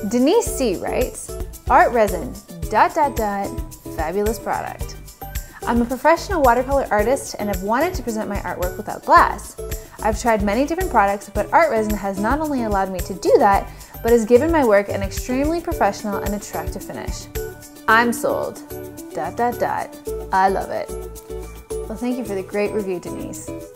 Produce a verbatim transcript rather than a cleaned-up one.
Denise C writes, ArtResin, dot, dot, dot, fabulous product. I'm a professional watercolor artist and have wanted to present my artwork without glass. I've tried many different products, but ArtResin has not only allowed me to do that, but has given my work an extremely professional and attractive finish. I'm sold, dot, dot, dot. I love it. Well, thank you for the great review, Denise.